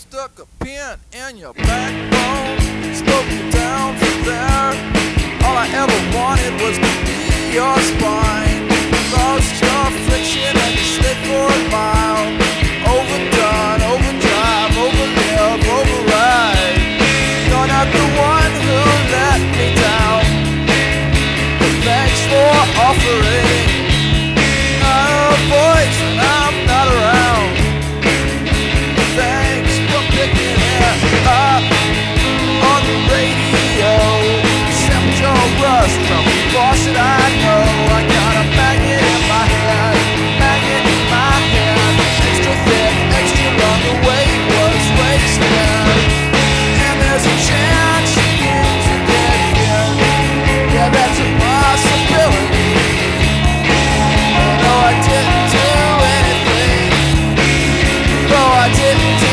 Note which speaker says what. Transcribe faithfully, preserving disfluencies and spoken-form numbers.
Speaker 1: stuck a pin in your backbone, spoke you down from there. All I ever wanted was to be your spine. Lost your friction and you slid for a mile. Overdone, overdrive, overlive, override. You're not the one who let me down, but thanks for offering a voice when I'm not around. Thanks for picking it up on the radio. Sample Joe Russ from the faucet I know. I got a magnet in my head, magnet in my head. Extra thick, extra long, the weight was wasted. And there's a chance things will get hit. Yeah, that's a possibility. No, I didn't do anything. No, I didn't do